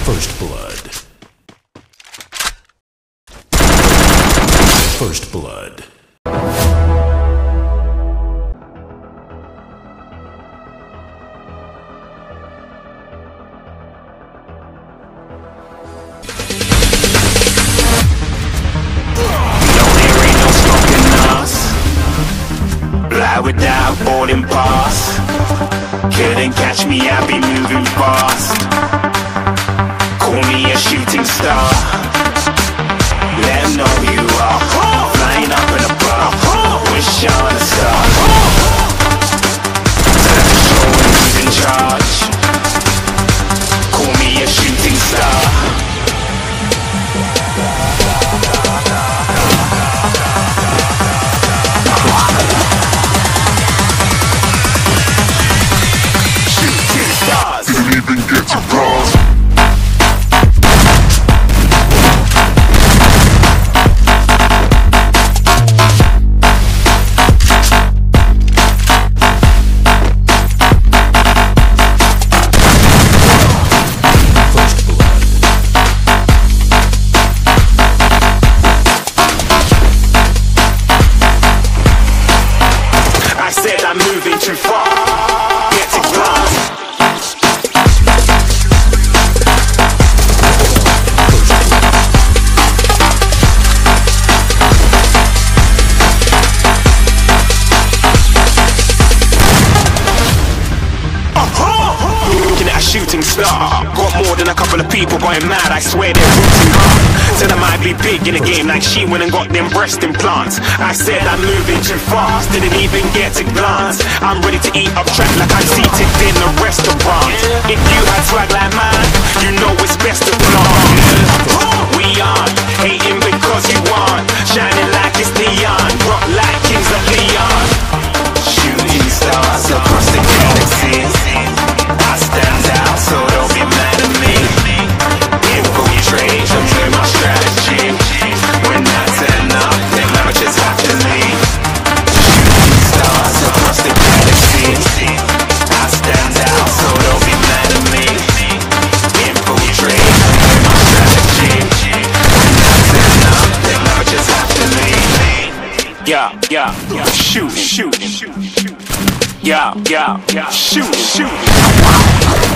First blood. First blood. Without boarding pass, couldn't catch me, I be moving fast. Call me a shooting star. Let 'em know who you are. Flying up in a bar, wish on a star. Time to show who's in charge. Call me a shooting star. Even get to cross. I said I'm moving too far. Get to glass. Shooting star, got more than a couple of people going mad. I swear they're rooting hard. Said I might be big in the game, like she went and got them breast implants. I said I'm moving too fast, didn't even get a glance. I'm ready to eat up track like I'm seated in a restaurant. If you had swag like mine, you know it's best to flaunt. We aren't hating because you aren't shining like it's neon, rock like kings of Leon. Shooting stars across the galaxy. I stand out, so don't be mad at me. Infiltrate, I'm doing my strategy. When I turn up, them amateurs have to leave. Shooting stars across the galaxy. I stand out, so don't be mad at me. Infiltrate, I'm doing my strategy. When I turn up, them amateurs have to leave. Yeah, shoot. Yeah, shoot.